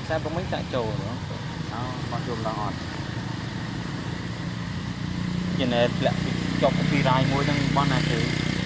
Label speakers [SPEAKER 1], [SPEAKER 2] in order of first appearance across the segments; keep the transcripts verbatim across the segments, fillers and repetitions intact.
[SPEAKER 1] sao có mấy tại trầu nữa
[SPEAKER 2] nó con chùm là ngọt
[SPEAKER 1] cho nên lại chọc phi rai ngồi đang bon này thì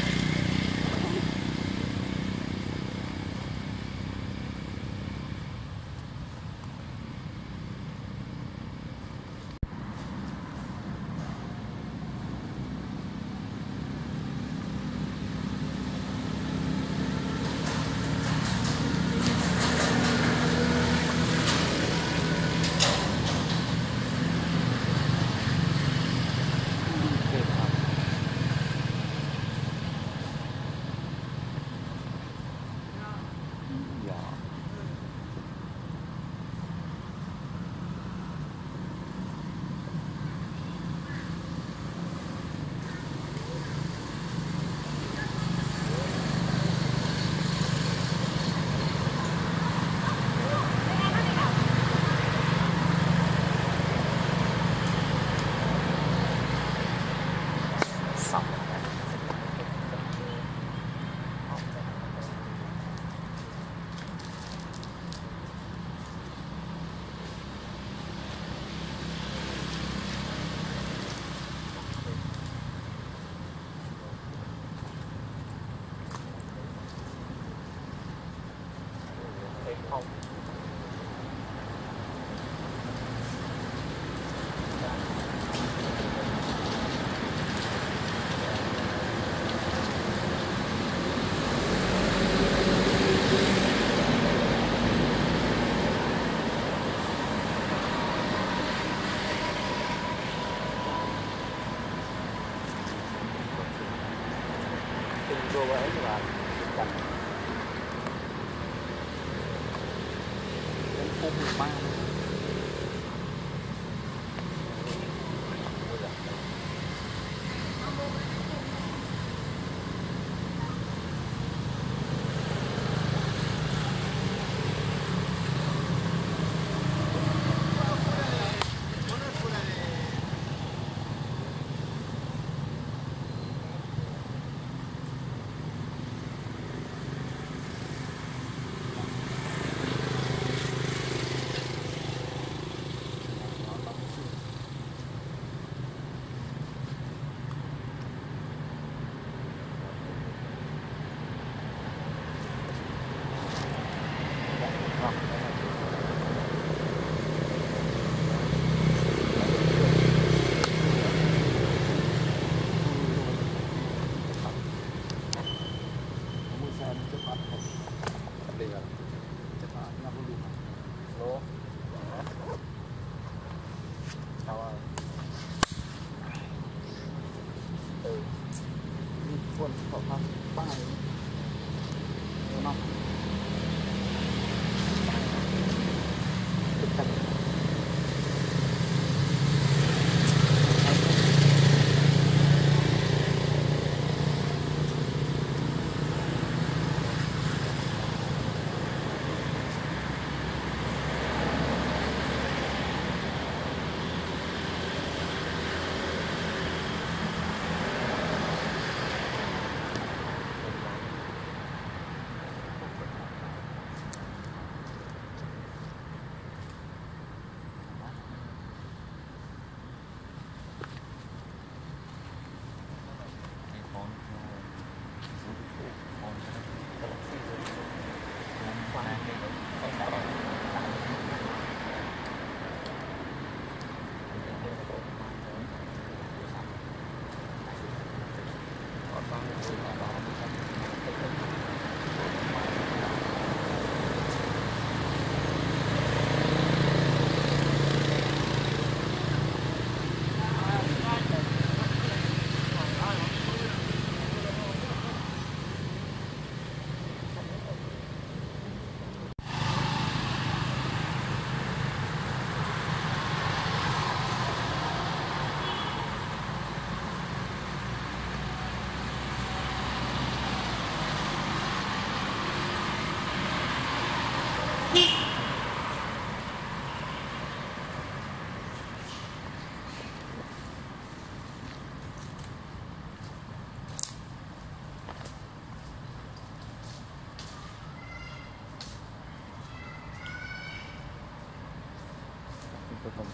[SPEAKER 2] vô với các bạn cảnh
[SPEAKER 1] khu vực ba
[SPEAKER 2] tôi không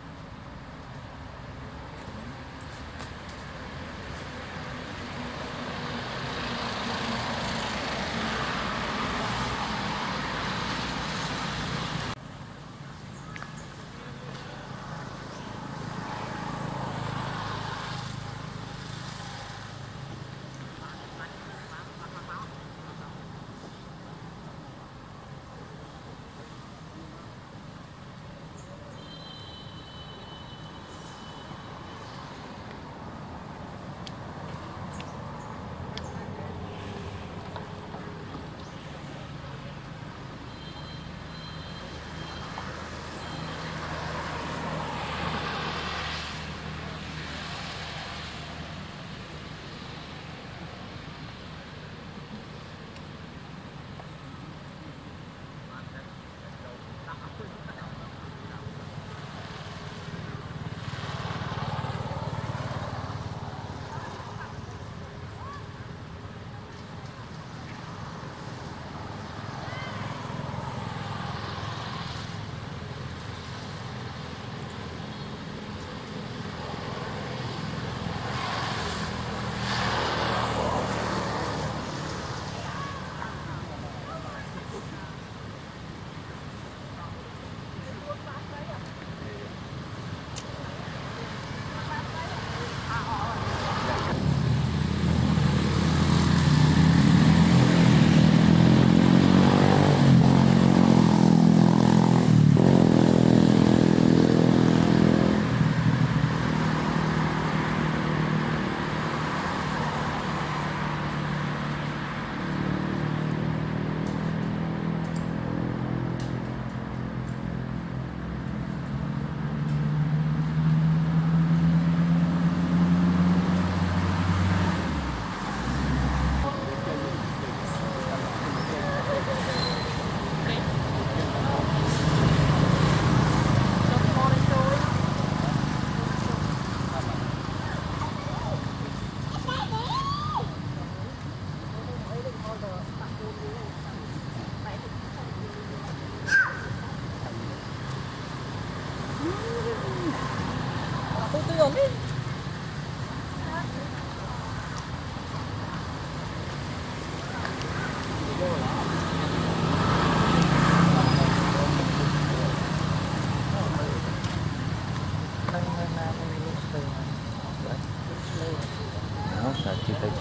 [SPEAKER 2] nó chỉ tới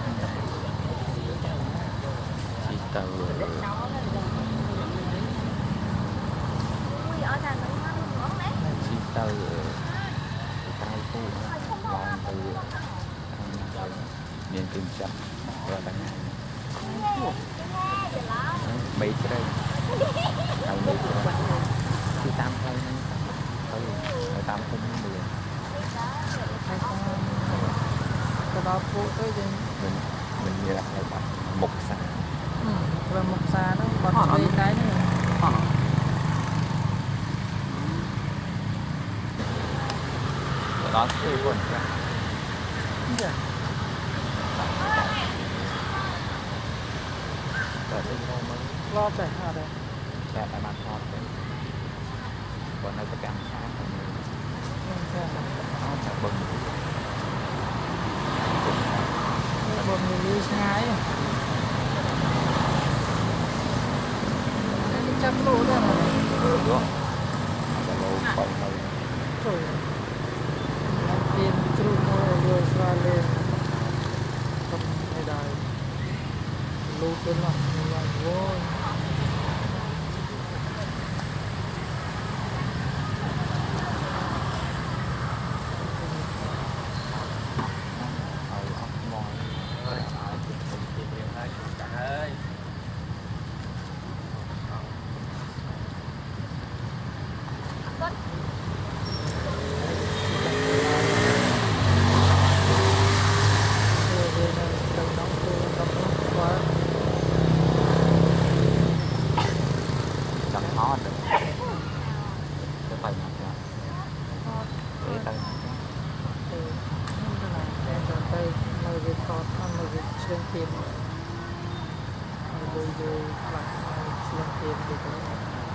[SPEAKER 2] chỉ tàu chỉ tàu tàu phụ làm từ miền Trung chậm và đánh mấy cái đây tàu mấy cái đây khi tam thôi thôi ở tam không mười
[SPEAKER 3] cái đó phụ tới thì
[SPEAKER 2] mình mình như là cái bật mục xà
[SPEAKER 3] ừ, rồi mục xà nó bật đi cái nữa
[SPEAKER 2] đó thì còn
[SPEAKER 3] dạ
[SPEAKER 2] ở đây nó mới
[SPEAKER 3] lo chạy ở đây
[SPEAKER 2] chạy tại mặt hot đấy còn nơi cái cam sáng nó sẽ bừng
[SPEAKER 3] bừng người đi ngay cái trăm lô đó mà
[SPEAKER 2] đúng không là lô bận hơn
[SPEAKER 3] trời tiền chụp rồi xóa lên không hay đài lô tên là người vô tiền rồi rồi lại tiền tiền được